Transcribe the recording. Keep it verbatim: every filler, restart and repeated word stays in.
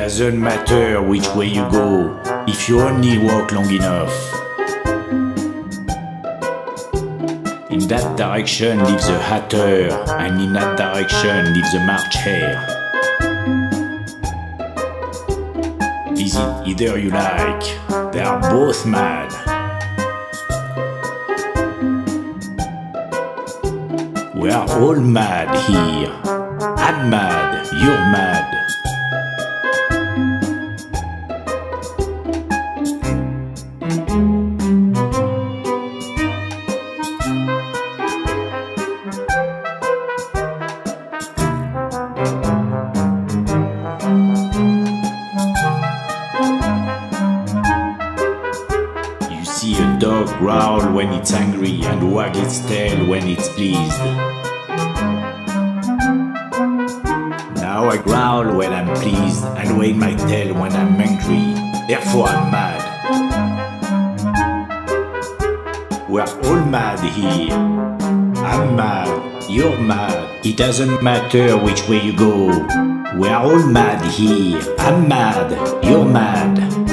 doesn't matter which way you go, if you only walk long enough. In that direction lives a hatter, and in that direction lives a March hare. Is it either you like? They are both mad. We are all mad here. I'm mad, you're mad. You see a dog growl when it's angry and wag its tail when it's pleased. Now I growl when I'm pleased and wag my tail when I'm angry. Therefore I'm mad. We're all mad here. I'm mad, you're mad. It doesn't matter which way you go. We're all mad here. I'm mad, you're mad.